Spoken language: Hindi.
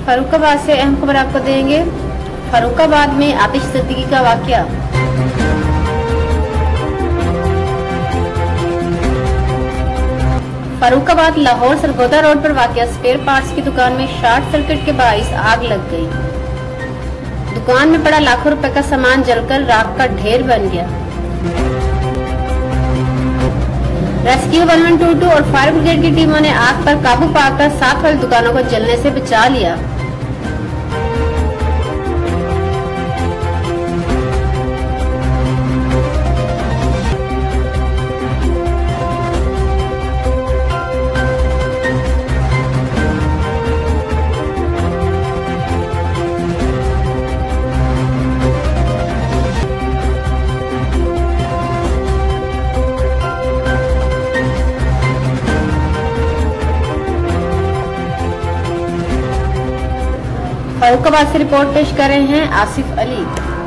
फर्रुखाबाद से अहम खबर आपको देंगे। फर्रुखाबाद में आतिश सिद्दीकी का वाकया। फर्रुखाबाद लाहौर सरगोदा रोड पर वाकया स्पेयर पार्ट्स की दुकान में शॉर्ट सर्किट के बाइस आग लग गई। दुकान में पड़ा लाखों रुपए का सामान जलकर राख का ढेर बन गया। रेस्क्यू 1122 और फायर ब्रिगेड की टीमों ने आग पर काबू पाकर साथ वाली दुकानों को जलने से बचा लिया। फर्रुखाबाद से रिपोर्ट पेश कर रहे हैं आसिफ अली।